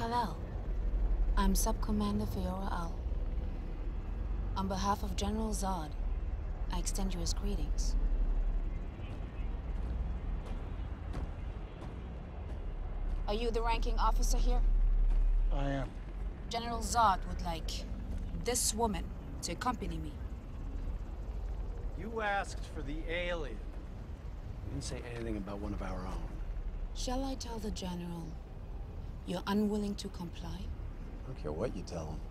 Kal-El. I'm Sub-Commander Faora-Ul. On behalf of General Zod, I extend you his greetings. Are you the ranking officer here? I am. General Zod would like this woman to accompany me. You asked for the alien. You didn't say anything about one of our own. Shall I tell the General you're unwilling to comply? I don't care what you tell him.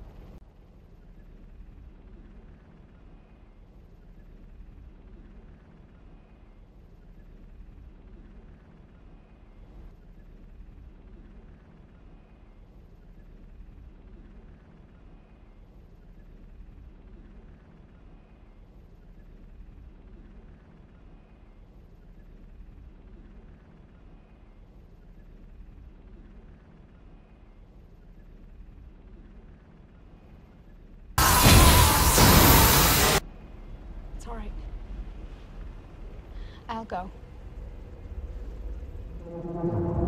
It's all right. I'll go.